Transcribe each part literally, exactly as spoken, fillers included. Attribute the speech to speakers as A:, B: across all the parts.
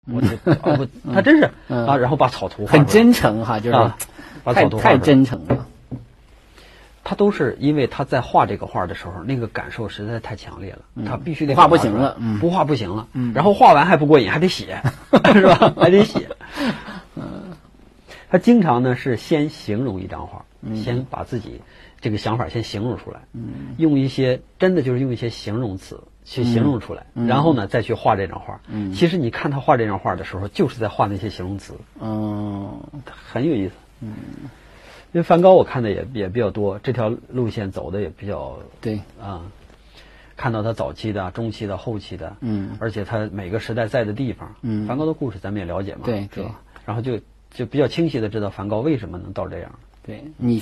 A: 我这哦不，他真是啊，然后把草图画
B: 很真诚哈，就是
A: 把草图画
B: 太真诚了。
A: 他都是因为他在画这个画的时候，那个感受实在太强烈了，他必须得
B: 画不行了，
A: 不画不行了。然后画完还不过瘾，还得写，是吧？还得写。他经常呢是先形容一张画，先把自己这个想法先形容出来，用一些真的就是用一些形容词去形容出来，然后呢再去画这张画。其实你看他画这张画的时候，就是在画那些形容词，嗯，很有意思。嗯。因为梵高我看的也也比较多，这条路线走的也比较
B: 对
A: 啊，看到他早期的、中期的、后期的，
B: 嗯，
A: 而且他每个时代在的地方，嗯，梵高的故事咱们也了解嘛，
B: 对对，
A: 然后就就比较清晰的知道梵高为什么能到这样。
B: 对你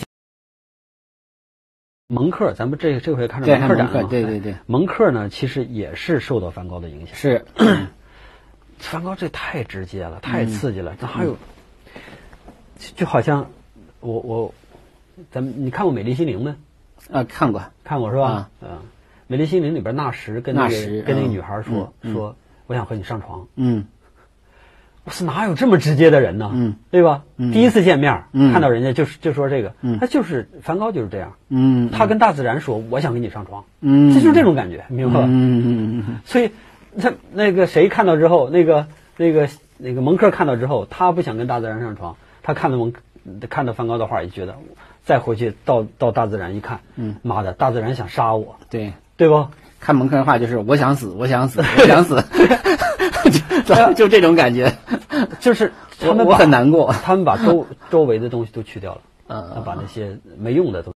A: 蒙克，咱们这这回看着蒙克展了，
B: 对对对，
A: 蒙克呢其实也是受到梵高的影响，
B: 是，
A: 梵高这太直接了，太刺激了，这还有就好像。我我，咱们你看过《美丽心灵》没？
B: 啊，看过，
A: 看过是吧？嗯，《美丽心灵》里边纳什跟那个跟那个女孩说说，我想和你上床。嗯，我说哪有这么直接的人呢？嗯，对吧？第一次见面看到人家就是就说这个，他就是梵高就是这样。嗯，他跟大自然说我想跟你上床。嗯，这就是这种感觉，明白吧？嗯嗯嗯。所以他那个谁看到之后，那个那个那个蒙克看到之后，他不想跟大自然上床，他看到蒙克。看到梵高的画也觉得，再回去到到大自然一看，嗯，妈的，大自然想杀我，
B: 对
A: 对不？
B: 看蒙克的画就是我想死，我想死，我想死，就就这种感觉，
A: 就是他们
B: 我很难过，
A: 他们把周周围的东西都去掉了，嗯，把那些没用的都